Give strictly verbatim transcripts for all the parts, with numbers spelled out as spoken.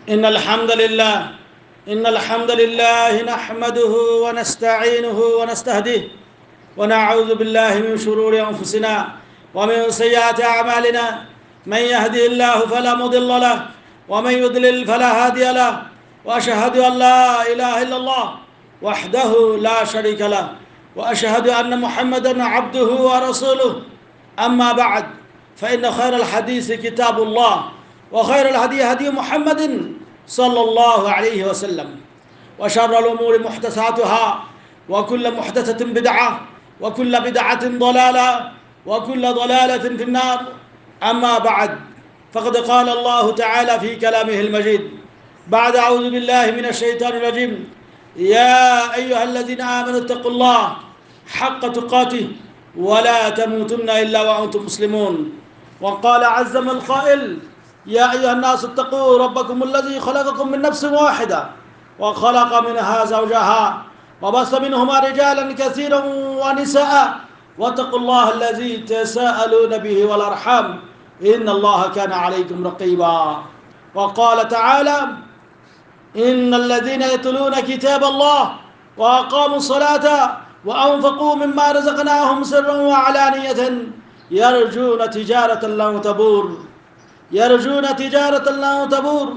إن الحمد لله إن الحمد لله نحمده ونستعينه ونستهديه ونعوذ بالله من شرور أنفسنا ومن سيئات أعمالنا. من يهده الله فلا مضل له ومن يضلل فلا هادي له، وأشهد أن لا إله إلا الله وحده لا شريك له، وأشهد أن محمدا عبده ورسوله. أما بعد، فإن خير الحديث كتاب الله، وخير الهدي هدي محمد صلى الله عليه وسلم، وشر الأمور محدثاتها، وكل محدثة بدعة، وكل بدعة ضلالة، وكل ضلالة في النار. أما بعد، فقد قال الله تعالى في كلامه المجيد بعد أعوذ بالله من الشيطان الرجيم: يا أيها الذين آمنوا اتقوا الله حق تقاته ولا تموتن إلا وأنتم مسلمون. وقال عز من قائل: يا أيها الناس اتقوا ربكم الذي خلقكم من نفس واحدة وخلق منها زوجها وبث منهما رجالا كثيرا ونساء واتقوا الله الذي تساءلون به والأرحام إن الله كان عليكم رقيبا. وقال تعالى: إن الذين يتلون كتاب الله وأقاموا الصلاة وأنفقوا مما رزقناهم سرا وعلانية يرجون تجارة لن تبور يرجون تجارة لن تبور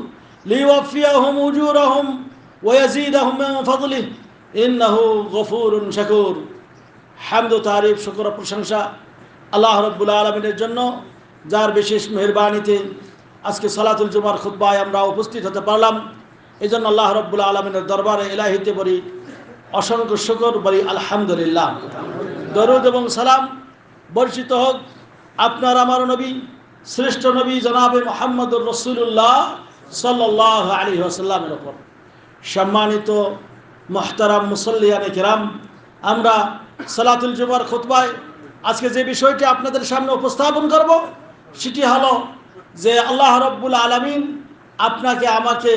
ليوفيهم أجورهم ويزيدهم من فضله إنه غفور شكور. হামদ ও তারিফ, শুকর ও প্রশংসা আল্লাহ রাব্বুল আলামিনের জন্য, যার বিশেষ মেহেরবানিতে আজকে সালাতুল জুমার খুতবায় আমরা উপস্থিত হতে পারলাম। এই জন্য আল্লাহ রাব্বুল আলামিনের দরবারে ইলাহিতে বলি অসংখ্য শুকর, বলি আলহামদুলিল্লাহ। দরুদ এবং সালাম বর্ষিত হোক আপনার আমার নবী, শ্রেষ্ঠ নবী জনাবে মুহাম্মদুর রাসূলুল্লাহ সাল্লাল্লাহু আলাইহি ওয়াসাল্লামের উপর। সম্মানিত মুহতারাম মুসল্লিয়ানে কিরাম, আমরা সালাতুল জুমার খুতবায় আজকে যে বিষয়টি আপনাদের সামনে উপস্থাপন করব সেটি হলো যে আল্লাহ রাব্বুল আলামিন আপনাকে আমাকে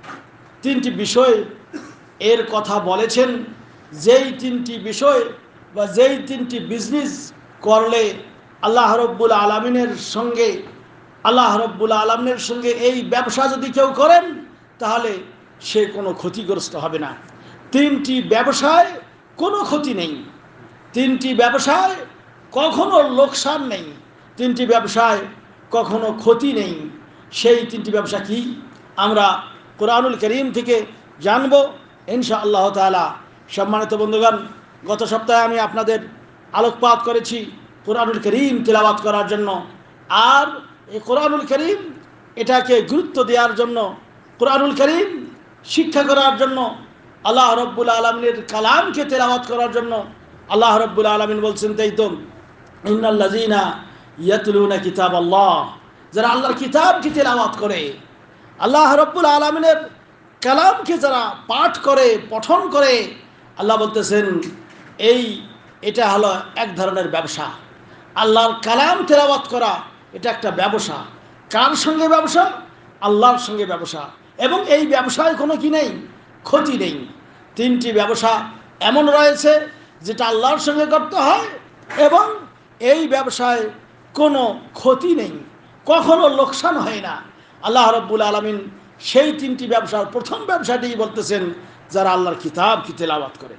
তিনটি বিষয় এর কথা বলেছেন, যেই তিনটি বিষয় বা যেই তিনটি বিজনেস করলে আল্লাহ রাব্বুল আলামিনের সঙ্গে আল্লাহ রাব্বুল আলামিনের সঙ্গে এই ব্যবসা যদি কেউ করেন তাহলে সে কোনো ক্ষতিগ্রস্ত হবে না। তিনটি ব্যবসায় কোনো ক্ষতি নেই, তিনটি ব্যবসায় কখনো লোকসান নেই, তিনটি ব্যবসায় কখনো ক্ষতি নেই। সেই তিনটি ব্যবসা কি আমরা কোরআনুল কারীম থেকে জানব ইনশাআল্লাহ তাআলা। সম্মানিত বন্ধুগণ, গত সপ্তাহে আমি আপনাদের আলোকপাত করেছি কোরআনুল কারীম তিলাওয়াত করার জন্য, আর এই কোরআনুল কারীম এটাকে গুরুত্ব দেওয়ার জন্য, কোরআনুল কারীম শিক্ষা করার জন্য, আল্লাহ রাব্বুল আলামিনের কালামকে তিলাওয়াত করার জন্য আল্লাহ রাব্বুল আলামিন বলছেন, তাই তো ইন্নাল্লাযীনা ইয়াতলুনা কিতাবাল্লাহ, যারা আল্লাহর কিতাবকে তিলাওয়াত করে, আল্লাহ রাব্বুল আলামিনের কালামকে যারা পাঠ করে পঠন করে, আল্লাহ বলতেছেন এই এটা হলো এক ধরনের ব্যবসা। আল্লাহর কালাম তিলাওয়াত করা এটা একটা ব্যবসা। কার সঙ্গে ব্যবসা? আল্লাহর সঙ্গে ব্যবসা। এবং এই ব্যবসায় কোনো কি নেই, ক্ষতি নেই। তিনটি ব্যবসা এমন রয়েছে যেটা আল্লাহর সঙ্গে করতে হয় এবং এই ব্যবসায় কোনো ক্ষতি নেই, কখনো লোকসান হয় না। আল্লাহ রাব্বুল আলামিন সেই তিনটি ব্যবসার প্রথম ব্যবসাটি বলতেছেন যারা আল্লাহর কিতাব কি তেলাওয়াত করে।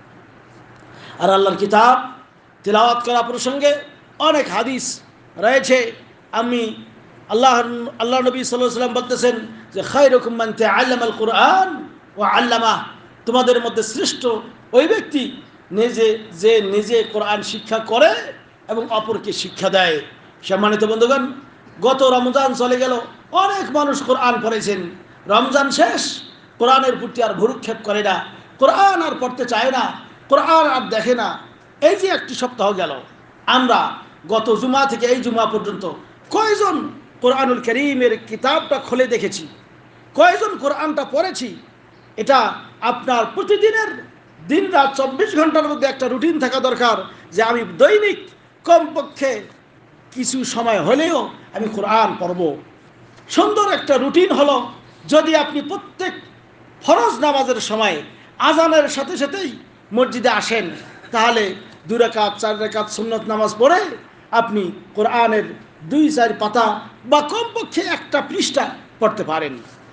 আর আল্লাহর কিতাব তেলাওয়াত করা প্রসঙ্গে অনেক হাদিস রয়েছে। আমি আল্লাহ আল্লাহ নবী সাল্লাল্লাহু আলাইহি ওয়াসাল্লাম বলতেছেন যে খায়রুকুম মান তাআল্লামাল কুরআন ওয়া আল্লামাহ, তোমাদের মধ্যে শ্রেষ্ঠ ওই ব্যক্তি নিজে যে নিজে কোরআন শিক্ষা করে এবং অপরকে শিক্ষা দেয়। সম্মানিত বন্ধুগণ, গত রমজান চলে গেল, অনেক মানুষ কোরআন পড়েছেন, রমজান শেষ, কোরআনের প্রতি আর ভ্রুক্ষেপ করে না, কোরআন আর পড়তে চায় না, কোরআন আর দেখে না। এই যে একটি সপ্তাহ গেল, আমরা গত জুমা থেকে এই জুমা পর্যন্ত কয়জন কোরআনুল কারীমের কিতাবটা খুলে দেখেছি, কয়জন কোরআনটা পড়েছি? এটা আপনার প্রতিদিনের দিন রাত চব্বিশ ঘন্টার মধ্যে একটা রুটিন থাকা দরকার যে আমি দৈনিক কমপক্ষে কিছু সময় হলেও আমি কোরআন পড়ব। সুন্দর একটা রুটিন হলো যদি আপনি প্রত্যেক ফরজ নামাজের সময় আজানের সাথে সাথেই মসজিদে আসেন, তাহলে দুই রাকাত চার রাকাত সুন্নত নামাজ পড়ে আপনি কোরআনের দুই চার পাতা বা কমপক্ষে একটা পৃষ্ঠা পড়তে পারেন।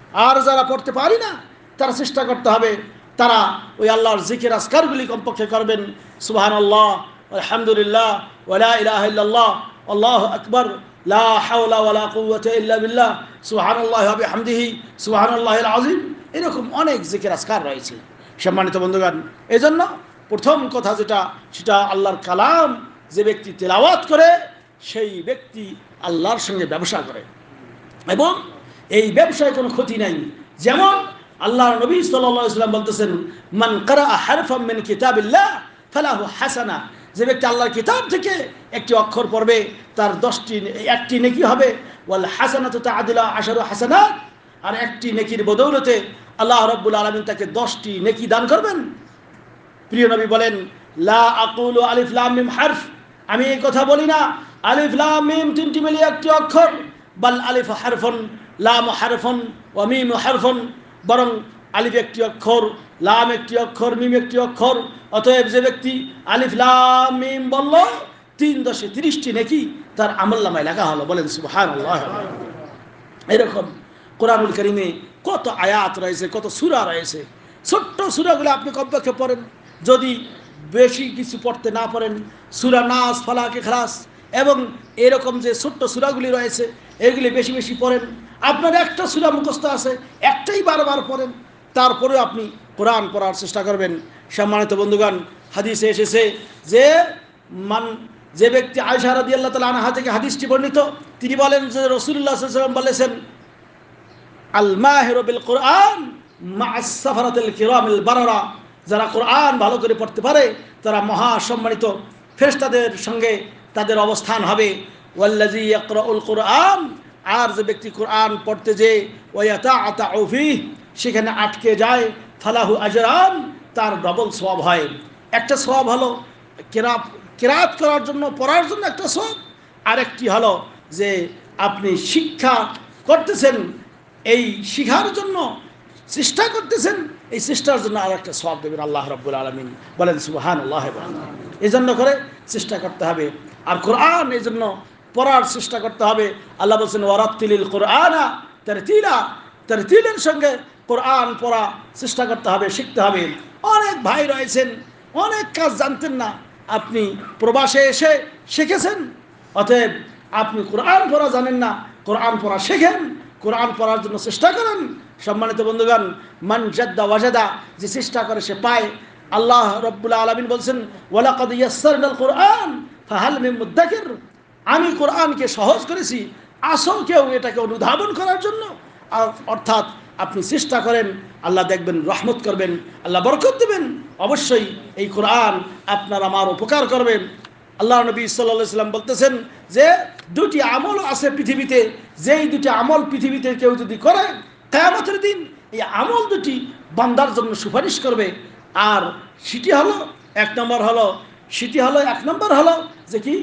আর যারা পড়তে পারি না তারা চেষ্টা করতে হবে তারা ওই আল্লাহর জিকির আজকারগুলি কমপক্ষে করবেন। সুবহানাল্লাহ, আলহামদুলিল্লাহ, ওয়ালা ইলাহা ইল্লাল্লাহ, আল্লাহু আকবার, লা হাওলা ওয়ালা কুওয়াতা ইল্লা বিল্লাহ, সুবহানাল্লাহি ওয়া বিহামদিহি, সুবহানাল্লাহিল আযীম। এরকম অনেক জিকির আজকার রয়েছে সম্মানিত বন্ধুগণ। এজন্য প্রথম কথা যেটা, সেটা আল্লাহর কালাম যে ব্যক্তি তেলাওয়াত করে সেই ব্যক্তি আল্লাহর সঙ্গে ব্যবসা করে এবং এই ব্যবসায় কোনো ক্ষতি নাই। যেমন আল্লাহর নবী সাল্লাল্লাহু আলাইহি ওয়াসাল্লাম বলতেছেন, মান কারাআ হারফাম মিন কিতাবিল্লাহ ফালাহু হাসানা, যে ব্যক্তি আল্লাহর কিতাব থেকে একটি অক্ষর পড়বে তার দশটি একটি নেকি হবে। ওয়াল হাসানাতু তা'দিলু আশারু হাসানাত, আর একটি নেকির বদৌলতে আল্লাহ রাব্বুল আলামিন তাকে দশটি নেকি দান করবেন। প্রিয় নবী বলেন, লা আকুলু আলিফ লাম মিম হারফ, আমি এই কথা বলি না আলিফ লাম মিম তিনটি মিলিয়ে একটি অক্ষর, বাল আলিফ হারফুন, লাম হারফুন, ওয়া মিম হারফুন, বরং আলিফ একটি অক্ষর, লাম একটি অক্ষর, মিম একটি অক্ষর। অতএব যে ব্যক্তি আলিফ লাম মিম বলল, তিন দশে তিরিশটি নেকি তার আমলনামায় লেখা হলো। বলেন সুবহানাল্লাহ। এরকম কোরআনুল কারীমে কত আয়াত রয়েছে, কত সূরা রয়েছে। ছোট্ট সূরাগুলো আপনি কমপক্ষে পড়েন, যদি বেশি কিছু পড়তে না পারেন সূরা নাস, ফালাক, ইখলাস এবং এরকম যে ছোট্ট সূরাগুলি রয়েছে এগুলি বেশি বেশি পড়েন। আপনার একটা সূরা মুখস্থ আছে, একটাই বারবার পড়েন, তারপরেও আপনি কোরআন পড়ার চেষ্টা করবেন। সম্মানিত বন্ধুগণ, হাদিসে এসেছে যে মান যে ব্যক্তি আয়েশা রাদিয়াল্লাহু তাআলা আনহা থেকে হাদিসটি বর্ণিত, তিনি বলেন যে রাসূলুল্লাহ সাল্লাল্লাহু আলাইহি ওয়াসাল্লাম বলেছেন, আল মাহিরু বিল কোরআন মা'আস সাফারাতিল কিরামিল বারারা, যারা কোরআন ভালো করে পড়তে পারে তারা মহা সম্মানিত ফেরেশতাদের সঙ্গে তাদের অবস্থান হবে। ওয়াল্লাযী ইয়াকরাউল কোরআন, আর যে ব্যক্তি কোরআন পড়তে যে ওয়ায়াতাআতাউ ফীহ, সেখানে আটকে যায়, ফালাহু আজরান, তার ডবল সওয়াব হয়। একটা সওয়াব হলো কিরাত কিরাত করার জন্য, পড়ার জন্য একটা সওয়াব, আরেকটি হলো যে আপনি শিক্ষা করতেছেন, এই শিখার জন্য চেষ্টা করতেছেন, এই চেষ্টার জন্য আর একটা সওয়াব দেবেন আল্লাহ রাব্বুল আলামিন। বলেন সুবহানাল্লাহ। এই জন্য করে চেষ্টা করতে হবে। আর কোরআন এই জন্য পড়ার চেষ্টা করতে হবে। আল্লাহ বলছেন, ওয়ারাত্তিলিল কোরআনা তারতিলা, তারতিলের সঙ্গে কোরআন পড়া চেষ্টা করতে হবে, শিখতে হবে। অনেক ভাই রয়েছেন অনেক কাজ জানতেন না, আপনি প্রবাসে এসে শিখেছেন। অতএব আপনি কোরআন পড়া জানেন না, কোরআন পড়া শেখেন, কোরআন পড়ার জন্য চেষ্টা করেন। সম্মানিত বন্ধুগণ, মান জাদ্দা ওয়াজাদা, যে চেষ্টা করে সে পায়। আল্লাহ রাব্বুল আলামিন বলছেন, ওয়ালাকাদ ইয়াসসারনাল কোরআন ফাহাল মিন মুদ্দাকির, আমি কোরআনকে সহজ করেছি, আসো কেউ এটাকে অনুধাবন করার জন্য। অর্থাৎ আপনি চেষ্টা করেন, আল্লাহ দেখবেন, রহমত করবেন, আল্লাহ বরকত দেবেন। অবশ্যই এই কোরআন আপনার আমার উপকার করবেন। আল্লাহ নবী সাল্লাল্লাহু আলাইহি ওয়াসাল্লাম বলতেছেন যে দুটি আমল আছে পৃথিবীতে, যেই দুটি আমল পৃথিবীতে কেউ যদি করে কিয়ামতের দিন এই আমল দুটি বান্দার জন্য সুপারিশ করবে। আর সেটি হলো এক নম্বর হলো সেটি হলো এক নম্বর হলো যে কি,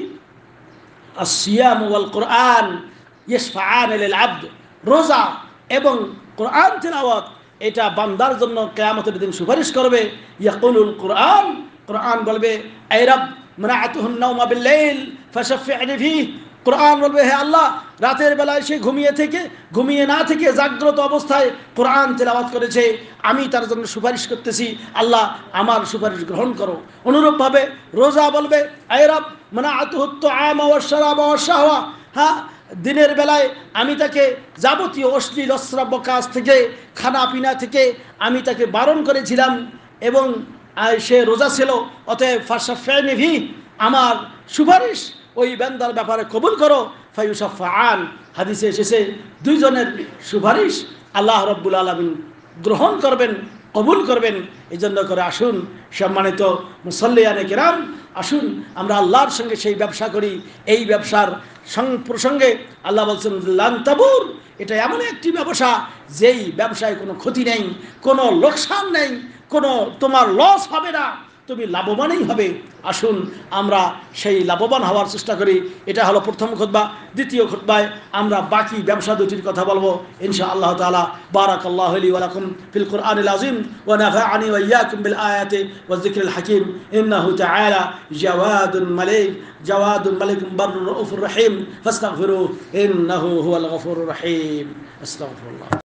আসিয়াম ওয়াল কোরআন ইয়াশফাআন লিল আবদ, রোজা এবং কোরআন তিলাওয়াত এটা বান্দার জন্য কিয়ামতের দিন সুপারিশ করবে। ইয়াকুলুল কোরআন, কোরআন বলবে, আই রব মানাআতুহুন নাওমা বিল লাইল ফাশফি'নি ফিহি, কোরআন বলবে, হে আল্লাহ, রাতের বেলায় সে ঘুমিয়ে থেকে ঘুমিয়ে না থেকে জাগ্রত অবস্থায় কোরআন তেলাওয়াত করেছে, আমি তার জন্য সুপারিশ করতেছি, আল্লাহ আমার সুপারিশ গ্রহণ করো। অনুরূপভাবে রোজা বলবে, আই রব মানাআতুহুত তুআমা ওয়াশ শারাবা ওয়াশ শাহওয়া, হ্যাঁ দিনের বেলায় আমি তাকে যাবতীয় অশ্লীল অশ্রাব্য কাজ থেকে, খানা পিনা থেকে আমি তাকে বারণ করেছিলাম এবং সে রোজা ছিল, অতএব ফাশফি'নি ফিহি, আমার সুপারিশ ওই বান্দার ব্যাপারে কবুল করো। ফায়ুশাফাআন, হাদিসে এসেছে দুইজনের সুপারিশ আল্লাহ রাব্বুল আলামিন গ্রহণ করবেন, কবুল করবেন। এই জন্য করে আসুন সম্মানিত মুসল্লিয়ানে কিরাম, আসুন আমরা আল্লাহর সঙ্গে সেই ব্যবসা করি। এই ব্যবসার প্রসঙ্গে আল্লাহ বলছেন, লান তাবুর, এটা এমন একটি ব্যবসা যেই ব্যবসায় কোনো ক্ষতি নেই, কোনো লোকসান নেই, কোনো তোমার লস হবে না, তুমি লাভবানই হবে। আসুন আমরা সেই লাভবান হওয়ার চেষ্টা করি। এটা হলো প্রথম খুতবা। দ্বিতীয় খুতবায় আমরা বাকি ব্যবসা দুটির কথা বলবো ইনশাআল্লাহ তাআলা। বারাকাল্লাহু লি ওয়া লাকুম ফিল কুরআনিল আযীম ওয়া নাফা'আনি ওয়া ইয়্যাকুম বিল আয়াতি ওয়াজ যিকরিল হাকীম। ইন্নাহু তাআলা জাওয়াদুল মালিক জাওয়াদুল মালিক বাররুর রাউফুর রহিম ফাস্তাগফিরুহু ইন্নাহু হুয়াল গফুরুর রহিম। আস্তাগফিরুল্লাহ।